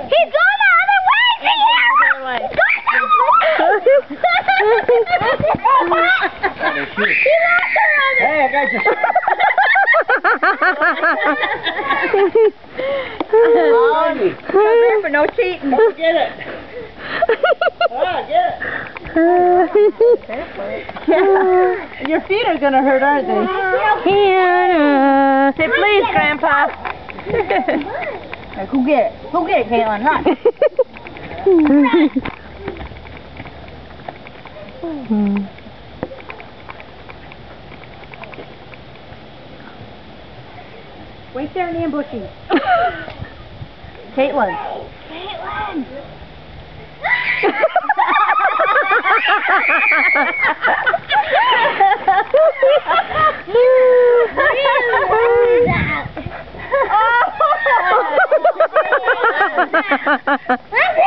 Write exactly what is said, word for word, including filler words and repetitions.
He's going the other way! See him? He's going the other way! He lost her on it! Hey, I got you. Oh, come here for no cheating. Get it. Ah, get it. Your feet are gonna hurt, aren't they? Hannah. Say please, Grandpa. Go get it. Go get it, Caitlin. Run. Wait there in the ambushes. Caitlin. Caitlin. Oh!